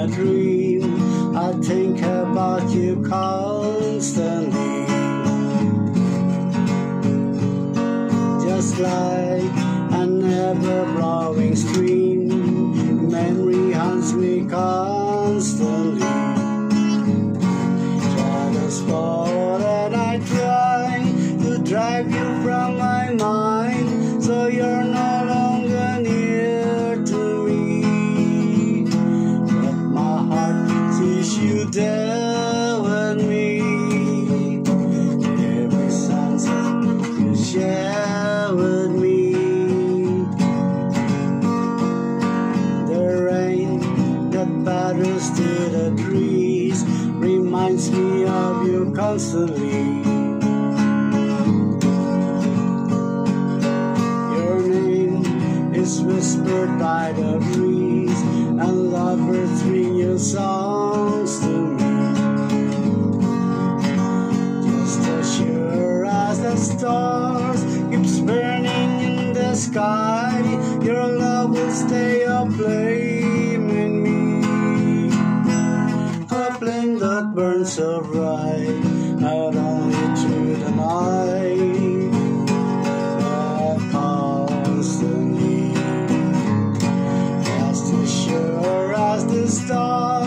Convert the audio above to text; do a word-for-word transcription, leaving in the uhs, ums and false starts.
a dream. I think about you constantly, just like an ever-flowing stream. Memory haunts me constantly. Try to spot and I try to drive you from my mind, so you're no longer near to me. But my heart sees you there with me. Every sunset you share with me. The rain that patters to the trees reminds me of you constantly. Your name is whispered by the breeze, and lovers sing your songs to me. Just as sure as the stars keeps burning in the sky, your love will stay aflame in me. A flame that burns so bright, not only through the night, but constantly. Just as sure as the stars